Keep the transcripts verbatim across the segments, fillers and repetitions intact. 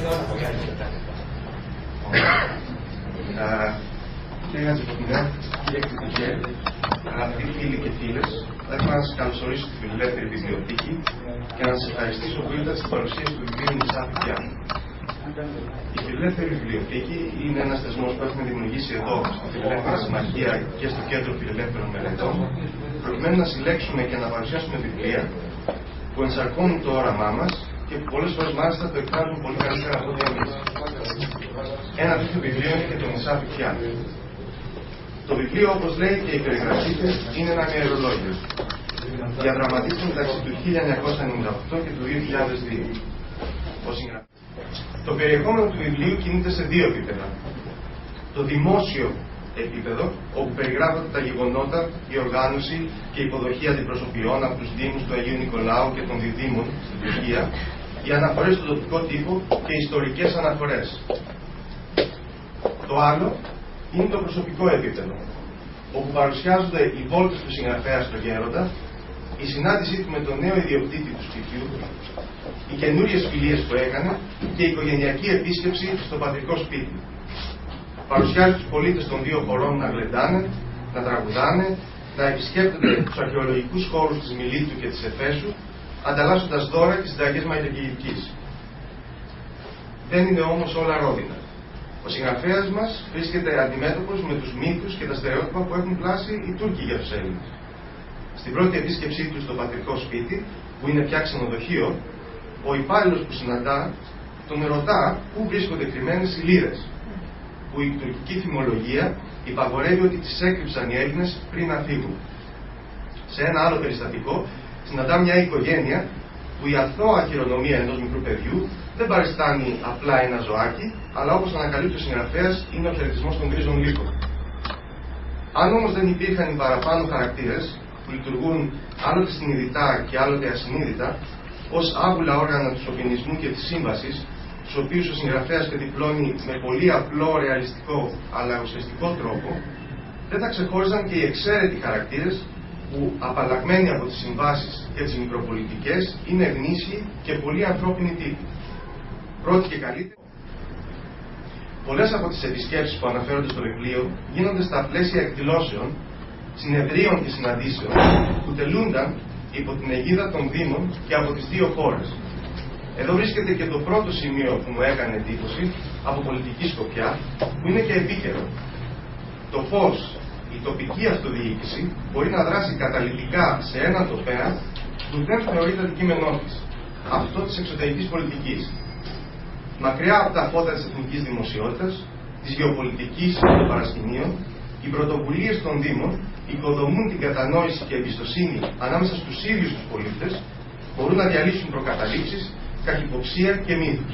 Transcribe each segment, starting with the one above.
Κύριε Χατζηποτηλιά, κύριε Κριτικέ, αγαπητοί φίλοι και φίλες, θα ήθελα να σας καλωσορίσω στη Φιλελεύθερη Βιβλιοθήκη και να σας ευχαριστήσω που ήρθατε στην παρουσίαση του βιβλίου Μισά Φυκιά. Η Φιλελεύθερη Βιβλιοθήκη είναι ένας θεσμός που έχουμε δημιουργήσει εδώ, στη Φιλελεύθερη Συμμαχία και στο Κέντρο Φιλελεύθερων Μελετών, προκειμένου να συλλέξουμε και να παρουσιάσουμε βιβλία που ενσαρκώνουν το όραμά μας και που πολλές φορές μάλιστα το εκφράζουν πολύ καλύτερα από ό,τι εμείς. Ένα τέτοιο βιβλίο είναι και το Μισά Φυκιά. Το βιβλίο, όπως λέει και η περιγραφή του, είναι ένα ημερολόγιο. Διαδραματίζεται μεταξύ του χίλια εννιακόσια ενενήντα οκτώ και του δύο χιλιάδες δύο. Το περιεχόμενο του βιβλίου κινείται σε δύο επίπεδα. Το δημόσιο επίπεδο, όπου περιγράφονται τα γεγονότα, η οργάνωση και η υποδοχή αντιπροσωπιών από τους Δήμους του Αγίου Νικολάου και των Διδήμων στην Τουρκία, οι αναφορές στον τοπικό τύπο και οι ιστορικές αναφορές. Το άλλο είναι το προσωπικό επίπεδο, όπου παρουσιάζονται οι βόλτες του συγγραφέα στο Γέροντα, η συνάντησή του με τον νέο ιδιοκτήτη του σπιτιού, οι καινούριες φιλίες που έκανε και η οικογενειακή επίσκεψη στο πατρικό σπίτι. Παρουσιάζει τους πολίτες των δύο χωρών να γλεντάνε, να τραγουδάνε, να επισκέπτονται τους αρχαιολογικούς χώρους της Μιλήτου και της Εφέσου, ανταλλάσσοντας δώρα και συνταγές μαγειρικής. Δεν είναι όμως όλα ρόδινα. Ο συγγραφέας μας βρίσκεται αντιμέτωπος με τους μύθους και τα στερεότυπα που έχουν πλάσει οι Τούρκοι για τους Έλληνες. Στην πρώτη επίσκεψή του στο πατρικό σπίτι, που είναι πια ξενοδοχείο, ο υπάλληλος που συναντά τον ρωτά πού βρίσκονται κρυμμένες οι λίρες, που η τουρκική θυμολογία υπαγορεύει ότι τις έκρυψαν οι Έλληνες πριν να φύγουν. Σε ένα άλλο περιστατικό, συναντά μια οικογένεια που η αθώα χειρονομία ενός μικρού παιδιού δεν παριστάνει απλά ένα ζωάκι, αλλά όπως ανακαλύπτει ο συγγραφέας, είναι ο χαιρετισμός των γκρίζων λύκων. Αν όμως δεν υπήρχαν οι παραπάνω χαρακτήρες, που λειτουργούν άλλοτε συνειδητά και άλλοτε ασυνείδητα, ως άβουλα όργανα του σοφινισμού και της σύμβασης, τους οποίους ο συγγραφέας πεδιπλώνει με πολύ απλό, ρεαλιστικό, αλλά ουσιαστικό τρόπο, δεν θα ξεχώριζαν και οι εξαίρετοι χαρακτήρες που, απαλλαγμένοι από τις συμβάσεις και τις μικροπολιτικές, είναι γνήσιοι και πολύ ανθρώπινοι τύποι. Πρώτη και καλύτερη. Πολλές από τις επισκέψεις που αναφέρονται στο βιβλίο γίνονται στα πλαίσια εκδηλώσεων, συνεδρίων και συναντήσεων που τελούνταν υπό την αιγίδα των Δήμων και από τις δύο χώρες. Εδώ βρίσκεται και το πρώτο σημείο που μου έκανε εντύπωση από πολιτική σκοπιά, που είναι και επίκαιρο. Το πώς η τοπική αυτοδιοίκηση μπορεί να δράσει καταλυτικά σε έναν τοπέα που δεν θεωρείται αντικείμενό της, αυτό της εξωτερικής πολιτικής. Μακριά από τα φώτα της εθνικής δημοσιότητας, της γεωπολιτικής και των παρασκηνίων, οι πρωτοβουλίες των Δήμων οικοδομούν την κατανόηση και εμπιστοσύνη ανάμεσα στους ίδιους τους πολίτες, μπορούν να διαλύσουν προκαταλήψεις, καχυποψία και μύθους.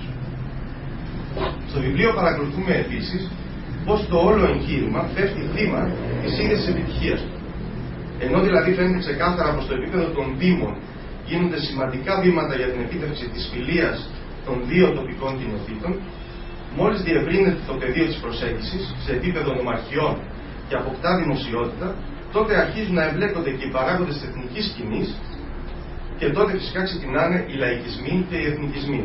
Στο βιβλίο παρακολουθούμε επίσης πως το όλο εγχείρημα πέφτει θύμα της ίδιας της επιτυχίας του. Ενώ δηλαδή φαίνεται ξεκάθαρα πως στο επίπεδο των Δήμων γίνονται σημαντικά βήματα για την επίτευξη της φιλίας των δύο τοπικών κοινοτήτων, μόλις διευρύνεται το πεδίο της προσέγγισης σε επίπεδο νομαρχιών και αποκτά δημοσιότητα, τότε αρχίζουν να εμπλέκονται και οι παράγοντες της εθνικής σκηνής και τότε φυσικά ξεκινάνε οι λαϊκισμοί και οι εθνικισμοί.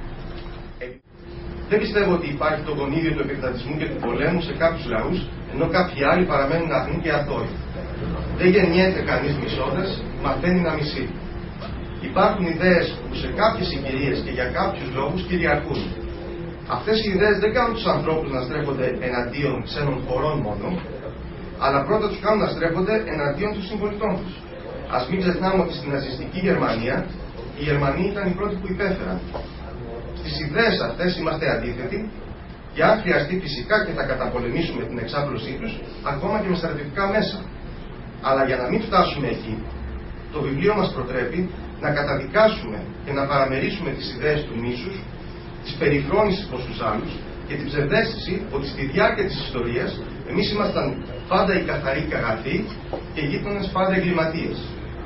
Δεν πιστεύω ότι υπάρχει το γονίδιο του επεκτατισμού και του πολέμου σε κάποιους λαούς, ενώ κάποιοι άλλοι παραμένουν αγνοί και αθώοι. Δεν γεννιέται κανείς μισώντας, μαθαίνει να μισεί. Υπάρχουν ιδέες που σε κάποιες συγκυρίες και για κάποιους λόγους κυριαρχούν. Αυτές οι ιδέες δεν κάνουν τους ανθρώπους να στρέφονται εναντίον ξένων χωρών μόνο, αλλά πρώτα τους κάνουν να στρέφονται εναντίον των συμπολιτών τους. Ας μην ξεχνάμε ότι στην ναζιστική Γερμανία οι Γερμανοί ήταν οι πρώτοι που υπέφεραν. Στις ιδέες αυτές είμαστε αντίθετοι και αν χρειαστεί φυσικά και θα καταπολεμήσουμε την εξάπλωσή τους, ακόμα και με στρατιωτικά μέσα. Αλλά για να μην φτάσουμε εκεί, το βιβλίο μας προτρέπει να καταδικάσουμε και να παραμερίσουμε τις ιδέες του μίσους, της περιφρόνησης προς τους άλλους και την ψευδαίσθηση ότι στη διάρκεια της ιστορίας εμείς ήμασταν πάντα οι καθαροί και αγαθοί και οι γείτονες πάντα εγκληματίες.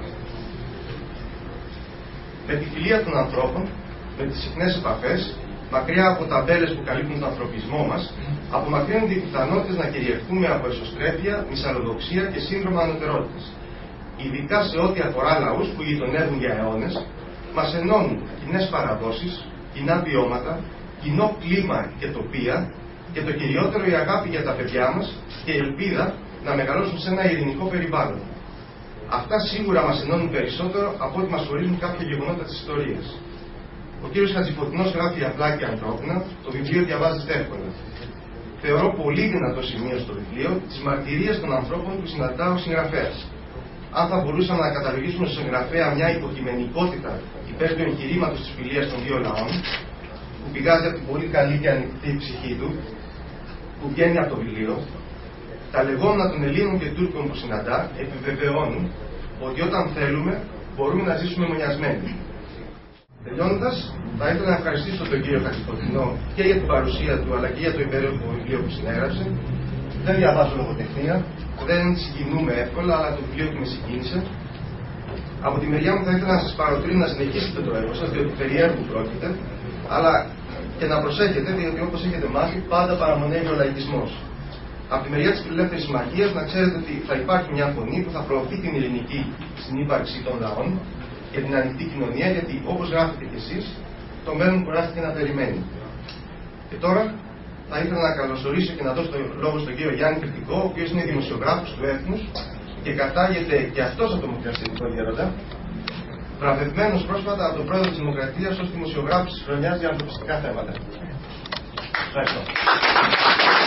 Με τη φιλία των ανθρώπων, με τις συχνές επαφές, μακριά από ταμπέλες που καλύπτουν τον ανθρωπισμό μας, απομακρύνονται οι πιθανότητες να κυριαρχούμε από εσωστρέφεια, μυσαλλοδοξία και σύνδρομο ανωτερότητας. Ειδικά σε ό,τι αφορά λαούς που γειτονεύουν για αιώνες, μας ενώνουν κοινές παραδόσεις, κοινά βιώματα, κοινό κλίμα και τοπία και το κυριότερο η αγάπη για τα παιδιά μας και η ελπίδα να μεγαλώσουν σε ένα ειρηνικό περιβάλλον. Αυτά σίγουρα μας ενώνουν περισσότερο από ό,τι μας χωρίζουν κάποια γεγονότα της ιστορίας. Ο κύριος Χατζηφωτεινός γράφει απλά και ανθρώπινα, το βιβλίο διαβάζεται εύκολα. Θεωρώ πολύ δυνατό σημείο στο βιβλίο τις μαρτυρίες των ανθρώπων που συναντά ο συγγραφέας. Αν θα μπορούσαμε να καταλογίσουμε στον συγγραφέα μια υποκειμενικότητα υπέρ του εγχειρήματος της φιλίας των δύο λαών, που πηγάζει από την πολύ καλή και ανοιχτή ψυχή του, που βγαίνει από το βιβλίο, τα λεγόμενα των Ελλήνων και Τούρκων που συναντά επιβεβαιώνουν ότι όταν θέλουμε μπορούμε να ζήσουμε μονιασμένοι. Τελειώνοντας, θα ήθελα να ευχαριστήσω τον κύριο Χατζηφωτεινό και για την παρουσία του αλλά και για το υπέροχο βιβλίο που συνέγραψε. Δεν διαβάζω λογοτεχνία, δεν συγκινούμε εύκολα, αλλά το βιβλίο του με συγκίνησε. Από τη μεριά μου θα ήθελα να σας παροτρύνω να συνεχίσετε το έργο σας, διότι περιέργου πρόκειται, αλλά και να προσέχετε, διότι όπως έχετε μάθει, πάντα παραμονεύει ο λαϊκισμός. Από τη μεριά της Φιλελεύθερης Συμμαχίας, να ξέρετε ότι θα υπάρχει μια φωνή που θα προωθεί την ειρηνική συνύπαρξη των λαών και την ανοιχτή κοινωνία, γιατί όπως γράφετε κι εσείς, το μέλλον κουράστηκε να περιμένει. Και τώρα θα ήθελα να καλωσορίσω και να δώσω το λόγο στον κύριο Γιάννη Κρητικό, ο οποίος είναι δημοσιογράφος του Έθνους και κατάγεται και αυτός από το Μικρασιατικό Γέροντα, βραβευμένος πρόσφατα από τον πρόεδρο της Δημοκρατίας ως δημοσιογράφος της χρονιάς για ανθρωπιστικά θέματα. Ευχαριστώ.